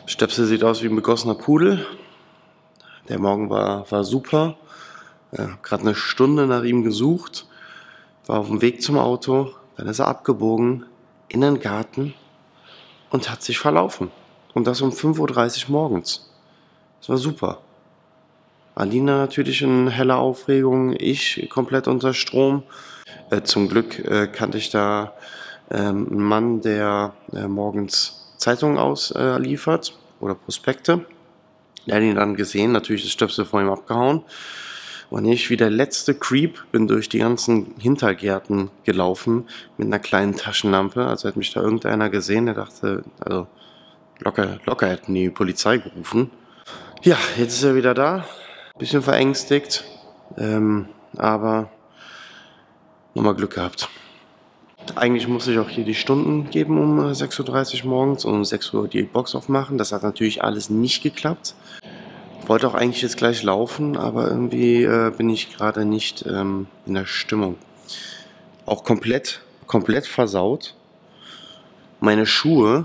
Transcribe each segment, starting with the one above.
Stöpsel sieht aus wie ein begossener Pudel. Der Morgen war super. Gerade eine Stunde nach ihm gesucht. War auf dem Weg zum Auto. Dann ist er abgebogen in den Garten und hat sich verlaufen. Und das um 5:30 Uhr morgens. Das war super. Alina natürlich in heller Aufregung. Ich komplett unter Strom. Zum Glück kannte ich da einen Mann, der morgens Zeitungen ausliefert oder Prospekte. Der hat ihn dann gesehen, natürlich das Stöpsel vor ihm abgehauen. Und ich wie der letzte Creep bin durch die ganzen Hintergärten gelaufen mit einer kleinen Taschenlampe. Also hat mich da irgendeiner gesehen, der dachte, also locker hätten die Polizei gerufen. Ja, jetzt ist er wieder da. Bisschen verängstigt, aber nochmal Glück gehabt. Eigentlich musste ich auch hier die Stunden geben um 6:30 Uhr morgens und um 6 Uhr die Box aufmachen. Das hat natürlich alles nicht geklappt. Ich wollte auch eigentlich jetzt gleich laufen, aber irgendwie bin ich gerade nicht in der Stimmung. Auch komplett versaut. Meine Schuhe.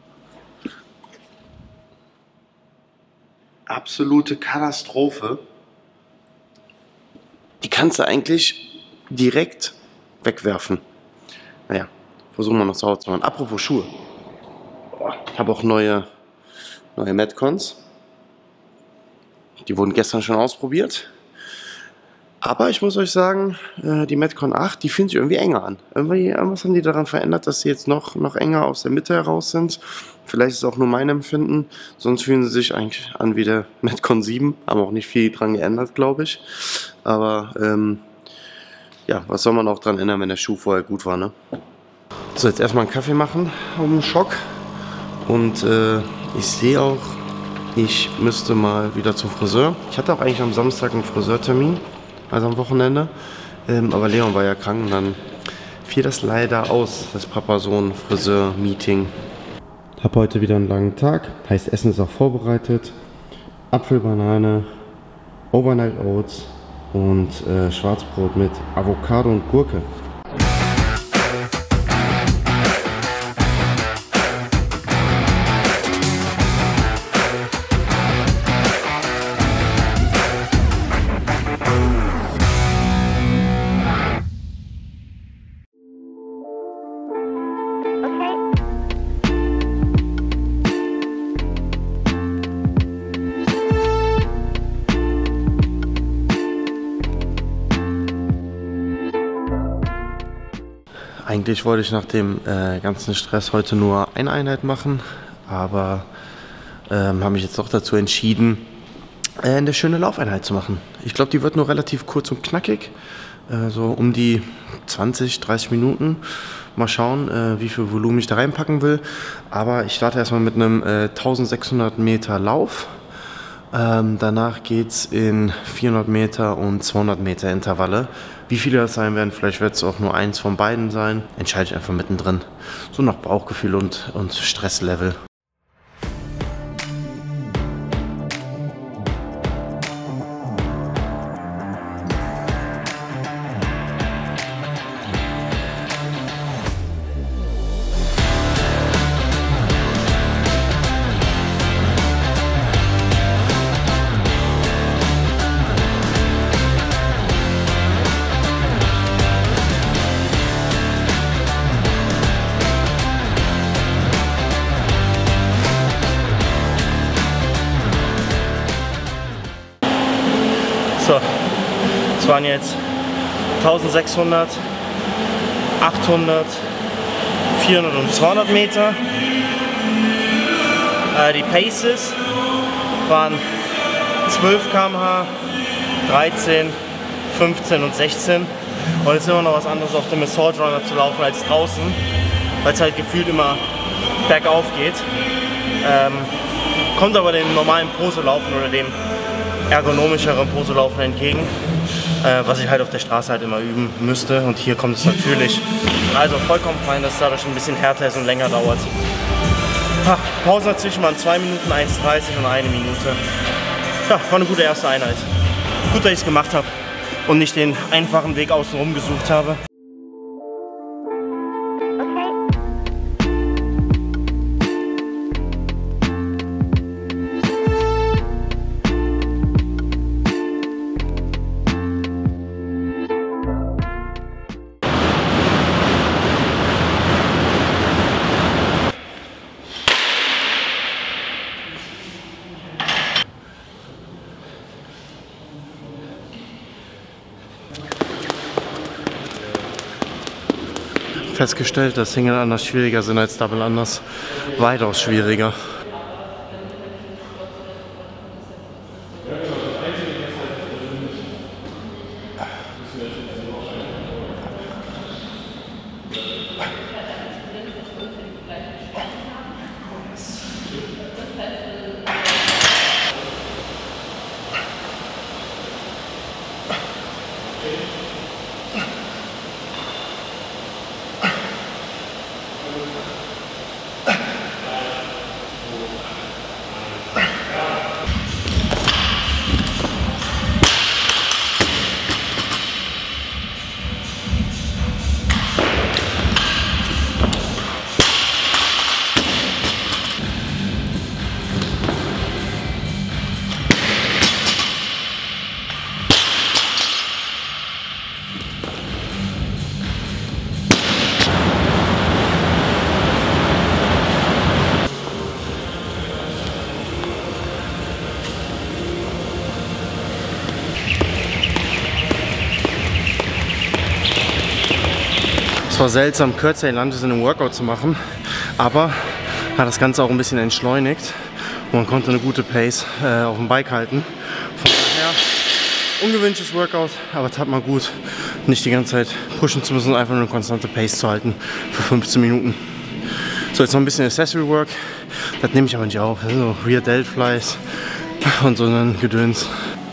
Absolute Katastrophe. Die kannst du eigentlich direkt wegwerfen. Naja, versuchen wir noch zu Hause zu machen. Apropos Schuhe. Ich habe auch neue Metcons. Die wurden gestern schon ausprobiert. Aber ich muss euch sagen, die Metcon 8, die fühlen sich irgendwie enger an. Irgendwas haben die daran verändert, dass sie jetzt noch enger aus der Mitte heraus sind. Vielleicht ist es auch nur mein Empfinden. Sonst fühlen sie sich eigentlich an wie der Metcon 7. Haben auch nicht viel dran geändert, glaube ich. Aber ja, was soll man auch dran ändern, wenn der Schuh vorher gut war, ne? So, jetzt erstmal einen Kaffee machen, um den Schock. Und ich sehe auch, ich müsste mal wieder zum Friseur. Ich hatte auch eigentlich am Samstag einen Friseurtermin, also am Wochenende. Aber Leon war ja krank und dann fiel das leider aus, das Papa-Sohn-Friseur-Meeting. Hab heute wieder einen langen Tag, heißt Essen ist auch vorbereitet. Apfel, Banane, Overnight Oats und Schwarzbrot mit Avocado und Gurke. Eigentlich wollte ich nach dem ganzen Stress heute nur eine Einheit machen, aber habe mich jetzt doch dazu entschieden, eine schöne Laufeinheit zu machen. Ich glaube, die wird nur relativ kurz und knackig, so um die 20-30 Minuten. Mal schauen, wie viel Volumen ich da reinpacken will. Aber ich starte erstmal mit einem 1600 Meter Lauf. Danach geht es in 400 Meter und 200 Meter Intervalle. Wie viele das sein werden, vielleicht wird es auch nur eins von beiden sein. Entscheide ich einfach mittendrin. So nach Bauchgefühl und Stresslevel. So, es waren jetzt 1600, 800, 400 und 200 Meter. Die Paces waren 12 km/h, 13, 15 und 16. Und es ist immer noch was anderes, auf dem Assault Runner zu laufen als draußen, weil es halt gefühlt immer bergauf geht. Kommt aber dem normalen Poselaufen oder dem ergonomischeren Poselaufen entgegen, was ich halt auf der Straße halt immer üben müsste. Und hier kommt es natürlich also vollkommen fein, dass es dadurch ein bisschen härter ist und länger dauert. Pause dazwischen waren 2 Minuten, 1:30 und 1 Minute. Ja, war eine gute erste Einheit. Gut, dass ich es gemacht habe und nicht den einfachen Weg außenrum gesucht habe. festgestellt, dass Single anders schwieriger sind als Double anders. Weitaus schwieriger. Es war seltsam, kürzer in Lunges in einem Workout zu machen, aber hat das Ganze auch ein bisschen entschleunigt und man konnte eine gute Pace auf dem Bike halten. Von daher ungewöhnliches Workout, aber tat mal gut, nicht die ganze Zeit pushen zu müssen, einfach nur eine konstante Pace zu halten für 15 Minuten. So, jetzt noch ein bisschen Accessory Work, das nehme ich aber nicht auf, also Rear Delt Flies und so ein Gedöns.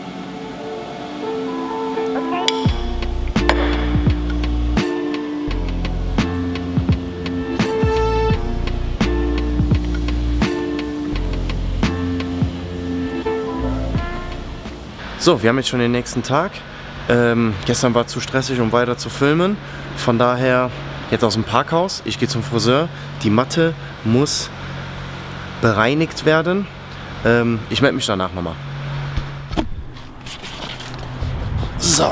So, wir haben jetzt schon den nächsten Tag. Gestern war zu stressig, um weiter zu filmen. Von daher jetzt aus dem Parkhaus. Ich gehe zum Friseur. Die Matte muss bereinigt werden. Ich melde mich danach nochmal. So.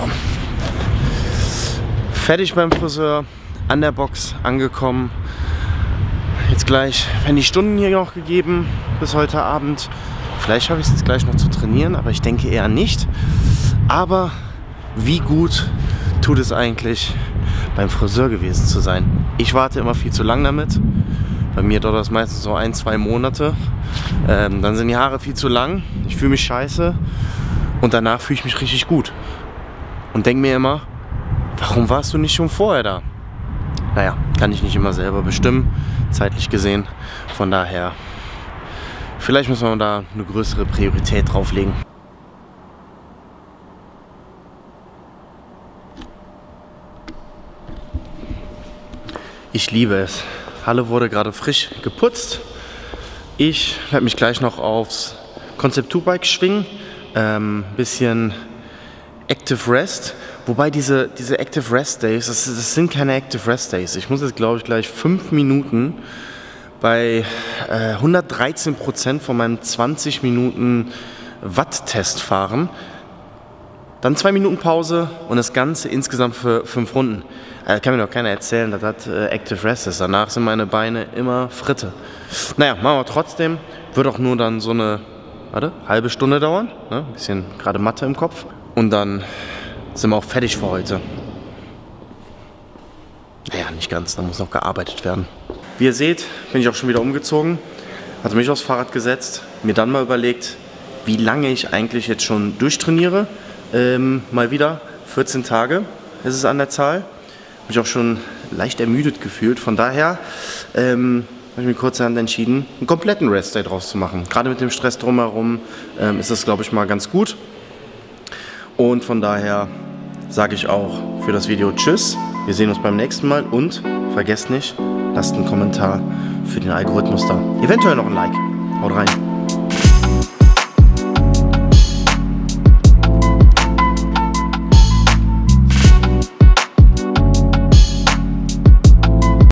Fertig beim Friseur. An der Box angekommen. Jetzt gleich werden die Stunden hier noch gegeben bis heute Abend. Vielleicht schaffe ich es jetzt gleich noch zu trainieren, aber ich denke eher nicht. Aber wie gut tut es eigentlich, beim Friseur gewesen zu sein? Ich warte immer viel zu lang damit. Bei mir dauert das meistens so 1-2 Monate. Dann sind die Haare viel zu lang. Ich fühle mich scheiße. Und danach fühle ich mich richtig gut. Und denke mir immer, warum warst du nicht schon vorher da? Naja, kann ich nicht immer selber bestimmen, zeitlich gesehen. Von daher... Vielleicht müssen wir da eine größere Priorität drauflegen. Ich liebe es. Halle wurde gerade frisch geputzt. Ich werde mich gleich noch aufs Concept 2 Bike schwingen. Bisschen Active Rest. Wobei diese Active Rest Days, das sind keine Active Rest Days. Ich muss jetzt, glaube ich, gleich 5 Minuten bei 113% von meinem 20 Minuten Watt-Test fahren. Dann 2 Minuten Pause und das Ganze insgesamt für 5 Runden. Kann mir doch keiner erzählen, dass das Active Rest ist. Danach sind meine Beine immer Fritte. Naja, machen wir trotzdem. Wird auch nur dann so eine halbe Stunde dauern. Ne? Ein bisschen gerade Mathe im Kopf. Und dann sind wir auch fertig für heute. Naja, nicht ganz, da muss noch gearbeitet werden. Wie ihr seht, bin ich auch schon wieder umgezogen, hatte mich aufs Fahrrad gesetzt, mir dann mal überlegt, wie lange ich eigentlich jetzt schon durchtrainiere. Mal wieder 14 Tage ist es an der Zahl. Habe mich auch schon leicht ermüdet gefühlt. Von daher habe ich mir kurzerhand entschieden, einen kompletten Rest-Day draus zu machen. Gerade mit dem Stress drumherum ist das, glaube ich, mal ganz gut. Und von daher sage ich auch für das Video Tschüss. Wir sehen uns beim nächsten Mal und vergesst nicht, lasst einen Kommentar für den Algorithmus da. Eventuell noch ein Like. Haut rein.